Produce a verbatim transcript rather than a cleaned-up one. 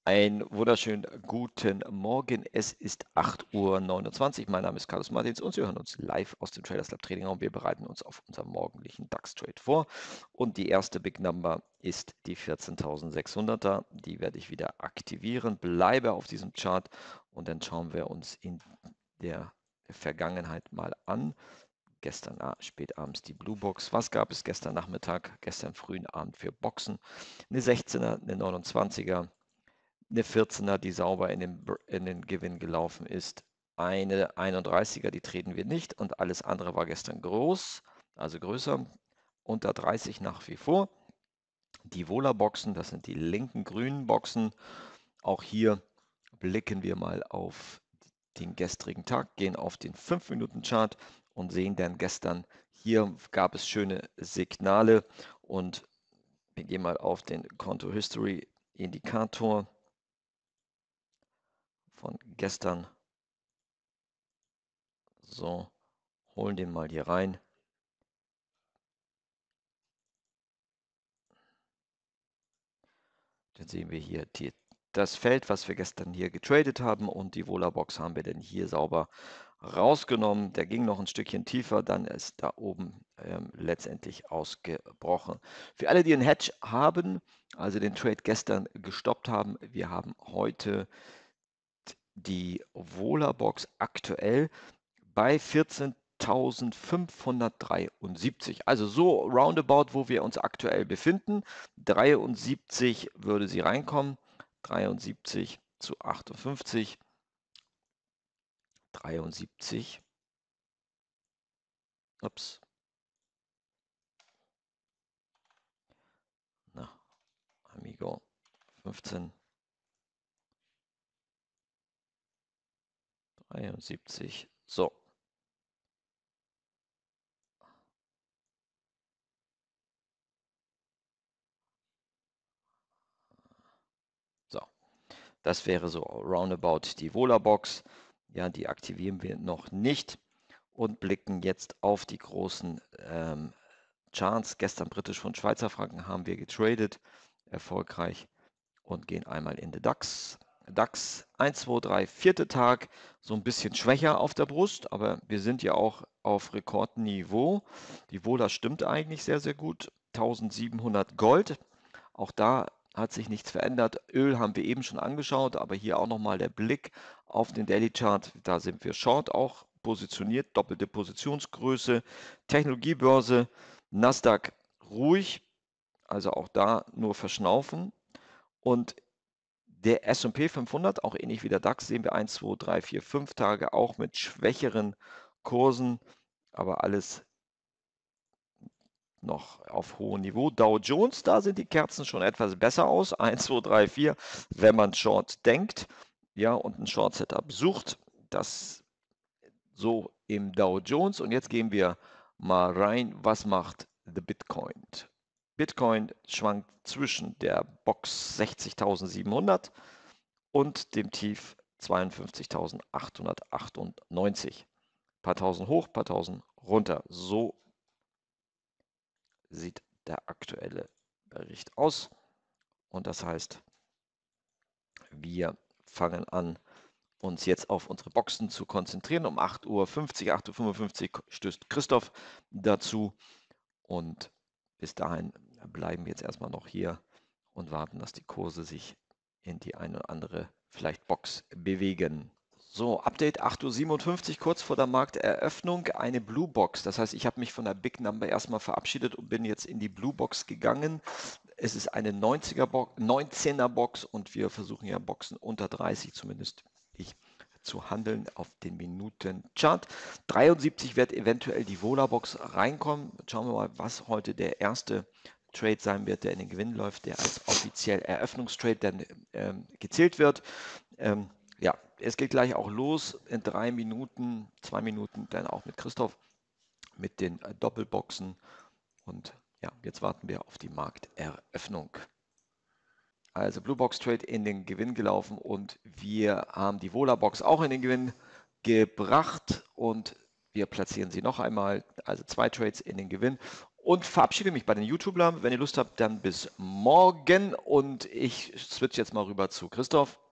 Einen wunderschönen guten Morgen. Es ist acht Uhr neunundzwanzig. Mein Name ist Carlos Martins und Sie hören uns live aus dem Traders Lab Trading Raum. Wir bereiten uns auf unseren morgendlichen DAX-Trade vor. Und die erste Big Number ist die vierzehntausendsechshunderter. Die werde ich wieder aktivieren. Bleibe auf diesem Chart und dann schauen wir uns in der Vergangenheit mal an. Gestern spät abends die Blue Box. Was gab es gestern Nachmittag, gestern frühen Abend für Boxen? Eine sechzehner, eine neunundzwanziger. Eine vierzehner, die sauber in den, in den Gewinn gelaufen ist. Eine einunddreißiger, die treten wir nicht. Und alles andere war gestern groß, also größer. Unter dreißig nach wie vor. Die Vola-Boxen, das sind die linken grünen Boxen. Auch hier blicken wir mal auf den gestrigen Tag, gehen auf den fünf Minuten Chart und sehen dann gestern, hier gab es schöne Signale. Und wir gehen mal auf den Konto History Indikator von gestern. So, holen den mal hier rein. Dann sehen wir hier die, das Feld, was wir gestern hier getradet haben, und die Vola-Box haben wir dann hier sauber rausgenommen. Der ging noch ein Stückchen tiefer, dann ist da oben ähm, letztendlich ausgebrochen. Für alle, die einen Hedge haben, also den Trade gestern gestoppt haben, wir haben heute die Vola-Box aktuell bei vierzehntausendfünfhundertdreiundsiebzig. Also so roundabout, wo wir uns aktuell befinden. dreiundsiebzig würde sie reinkommen. dreiundsiebzig zu achtundfünfzig. dreiundsiebzig. Ups. Na, Amigo. fünfzehn. dreiundsiebzig. So. So. Das wäre so roundabout die Vola-Box. Ja, die aktivieren wir noch nicht und blicken jetzt auf die großen ähm, Charts. Gestern britisch und Schweizer Franken haben wir getradet, erfolgreich, und gehen einmal in den DAX. DAX eins, zwei, drei, vierte Tag, so ein bisschen schwächer auf der Brust, aber wir sind ja auch auf Rekordniveau. Die Vola stimmt eigentlich sehr, sehr gut. eintausendsiebenhundert Gold, auch da hat sich nichts verändert. Öl haben wir eben schon angeschaut, aber hier auch nochmal der Blick auf den Daily Chart. Da sind wir short auch positioniert, doppelte Positionsgröße. Technologiebörse, Nasdaq ruhig, also auch da nur verschnaufen. Und der S und P fünfhundert, auch ähnlich wie der DAX, sehen wir eins, zwei, drei, vier, fünf Tage auch mit schwächeren Kursen, aber alles noch auf hohem Niveau. Dow Jones, da sind die Kerzen schon etwas besser aus. eins, zwei, drei, vier, wenn man Short denkt, ja, und ein Short Setup sucht. Das so im Dow Jones. Und jetzt gehen wir mal rein. Was macht the Bitcoin? Bitcoin schwankt zwischen der Box sechzigtausendsiebenhundert und dem Tief zweiundfünfzigtausendachthundertachtundneunzig. Paar tausend hoch, paar tausend runter. So sieht der aktuelle Bericht aus. Und das heißt, wir fangen an, uns jetzt auf unsere Boxen zu konzentrieren. Um acht Uhr fünfzig, acht Uhr fünfundfünfzig stößt Christoph dazu. Und bis dahin bleiben wir jetzt erstmal noch hier und warten, dass die Kurse sich in die eine oder andere vielleicht Box bewegen. So, Update acht Uhr siebenundfünfzig, kurz vor der Markteröffnung, eine Blue Box. Das heißt, ich habe mich von der Big Number erstmal verabschiedet und bin jetzt in die Blue Box gegangen. Es ist eine neunziger Box, neunzehner Box und wir versuchen ja Boxen unter dreißig zumindest ich zu handeln auf den Minuten-Chart. dreiundsiebzig wird eventuell die Vola-Box reinkommen. Schauen wir mal, was heute der erste Trade sein wird, der in den Gewinn läuft, der als offiziell Eröffnungstrade dann ähm, gezählt wird. Ähm, ja, es geht gleich auch los in drei Minuten, zwei Minuten, dann auch mit Christoph, mit den äh, Doppelboxen. Und ja, jetzt warten wir auf die Markteröffnung. Also Blue Box Trade in den Gewinn gelaufen und wir haben die Vola Box auch in den Gewinn gebracht und wir platzieren sie noch einmal, also zwei Trades in den Gewinn und verabschiede mich bei den YouTubern. Wenn ihr Lust habt, dann bis morgen und ich switch jetzt mal rüber zu Christoph.